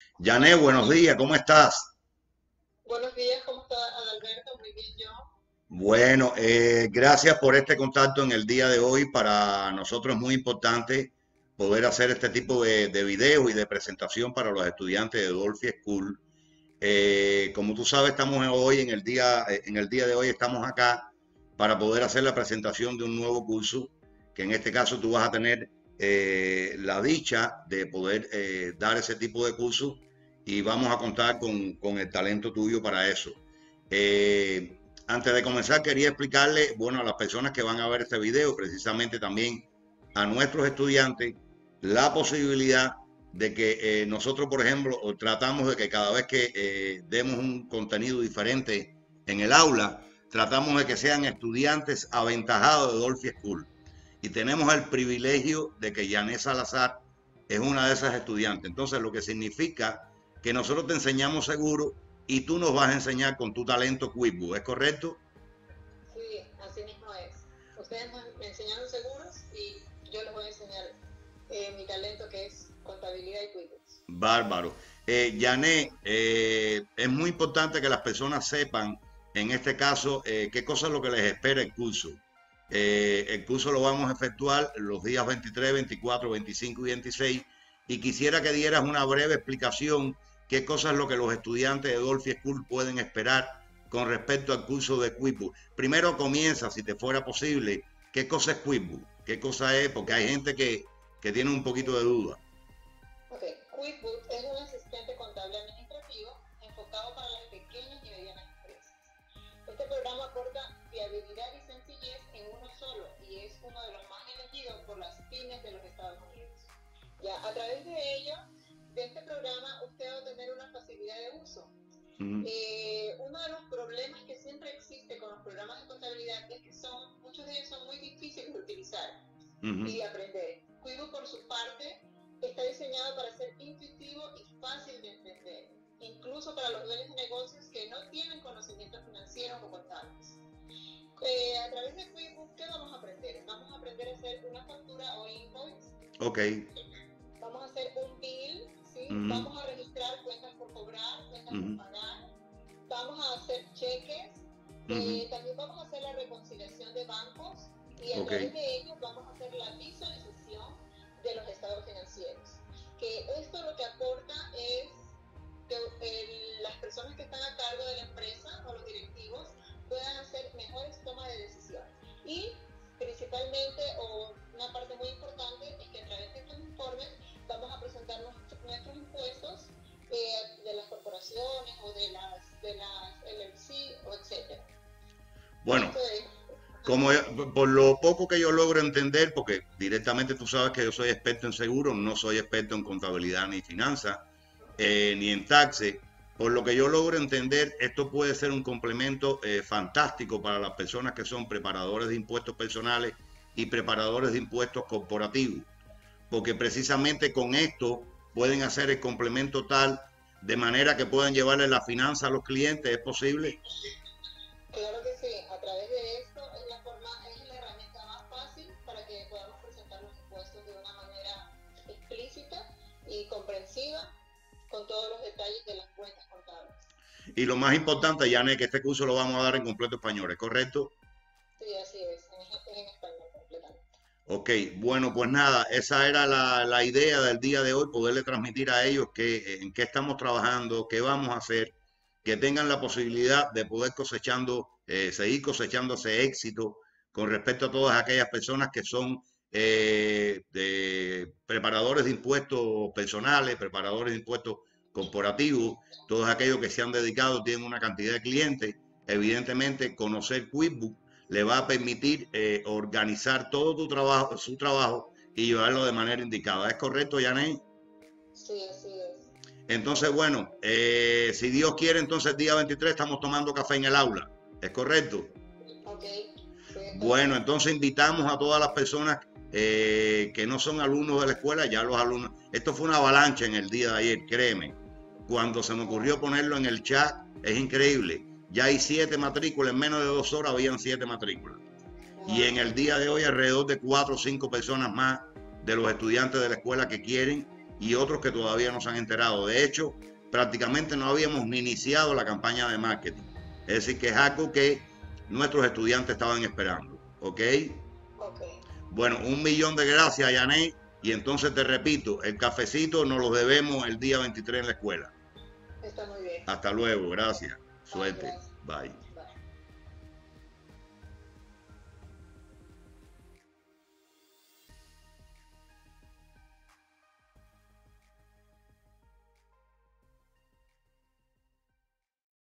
Yané, buenos días, ¿cómo estás? Buenos días, ¿cómo está Adalberto? Muy bien, yo. Bueno, gracias por este contacto en el día de hoy. Para nosotros es muy importante poder hacer este tipo de videos y de presentación para los estudiantes de Dolphy School. Como tú sabes, estamos hoy en el día de hoy estamos acá para poder hacer la presentación de un nuevo curso, que en este caso tú vas a tener la dicha de poder dar ese tipo de curso y vamos a contar con el talento tuyo para eso. Eh, Antes de comenzar, quería explicarle, bueno, a las personas que van a ver este video, precisamente también a nuestros estudiantes, la posibilidad de que nosotros, por ejemplo, tratamos de que cada vez que demos un contenido diferente en el aula, tratamos de que sean estudiantes aventajados de Dolphy School. Y tenemos el privilegio de que Yané Salazar es una de esas estudiantes. Entonces, lo que significa que nosotros te enseñamos seguro y tú nos vas a enseñar con tu talento QuickBooks, ¿es correcto? Sí, así mismo es. Ustedes me enseñaron seguros y yo les voy a enseñar mi talento que es contabilidad y QuickBooks. Bárbaro. Yané, es muy importante que las personas sepan, en este caso, qué cosa es lo que les espera el curso. El curso lo vamos a efectuar los días 23, 24, 25 y 26 y quisiera que dieras una breve explicación qué cosa es lo que los estudiantes de Dolphy School pueden esperar con respecto al curso de QuickBooks. Primero comienza, si te fuera posible, qué cosa es QuickBooks, qué cosa es, porque hay gente que tiene un poquito de duda. Ok, QuickBooks es un asistente contable administrativo enfocado para las pequeñas y medianas empresas. Este programa aporta fiabilidad y sencillez en uno solo y es uno de los más elegidos por las pymes de los Estados Unidos. Ya, a través de ello, de este programa, usted va a tener una facilidad de uso. Mm, Uno de los problemas que siempre existe con los programas de contabilidad es que muchos de ellos son muy difíciles de utilizar y mm, de aprender. Quibo, por su parte, está diseñado para ser intuitivo y fácil de entender, incluso para los dueños de negocios que no tienen conocimientos financieros o contables. A través de QuickBooks, ¿qué vamos a aprender? Vamos a aprender a hacer una factura o invoice, ok. vamos a hacer un bill, ¿sí? Mm, Vamos a registrar cuentas por cobrar, cuentas por mm, pagar, vamos a hacer cheques, mm, también vamos a hacer la reconciliación de bancos y a ok. través de ellos vamos a hacer la visualización de los estados financieros. Que esto lo que aporta es que las personas que están a cargo de la empresa o los directivos puedan hacer mejores tomas de decisiones. Y principalmente, o una parte muy importante, es que a través de estos informes vamos a presentar nuestros impuestos de las corporaciones o de las LLC o etcétera. Bueno, Esto es, como ajá, por lo poco que yo logro entender, porque directamente tú sabes que yo soy experto en seguros, no soy experto en contabilidad ni finanzas, ni en taxes. Por lo que yo logro entender, esto puede ser un complemento fantástico para las personas que son preparadores de impuestos personales y preparadores de impuestos corporativos, porque precisamente con esto pueden hacer el complemento tal de manera que puedan llevarle la finanza a los clientes, ¿es posible? claro que sí, a través de esto es la herramienta más fácil para que podamos presentar los impuestos de una manera explícita y comprensiva con todos los detalles de las cuentas contables. Y lo más importante, Janet, que este curso lo vamos a dar en completo español, ¿es correcto? Sí, así es en español completamente. Ok, bueno, pues nada, esa era la idea del día de hoy, poderle transmitir a ellos en qué estamos trabajando, qué vamos a hacer, que tengan la posibilidad de poder seguir cosechándose éxito con respecto a todas aquellas personas que son preparadores de impuestos personales, preparadores de impuestos corporativos, todos aquellos que se han dedicado, tienen una cantidad de clientes, evidentemente conocer QuickBooks le va a permitir organizar todo su trabajo y llevarlo de manera indicada. ¿Es correcto, Yané? Sí, así es. Entonces, bueno, si Dios quiere, entonces el día 23 estamos tomando café en el aula. ¿Es correcto? Ok, sí, está Bueno, bien. entonces invitamos a todas las personas que no son alumnos de la escuela, ya los alumnos. Esto fue una avalancha en el día de ayer, créeme. Cuando se me ocurrió Wow, ponerlo en el chat, es increíble. Ya hay 7 matrículas, en menos de 2 horas habían 7 matrículas. Y en el wow. día de hoy alrededor de 4 o 5 personas más de los estudiantes de la escuela que quieren y otros que todavía no se han enterado. De hecho, prácticamente no habíamos ni iniciado la campaña de marketing. Es decir, que es algo que nuestros estudiantes estaban esperando. ¿Ok? Ok. Bueno, 1.000.000 de gracias, Yané. Y entonces te repito, el cafecito nos lo debemos el día 23 en la escuela. Está muy bien. Hasta luego, gracias. Suerte. Gracias. Bye.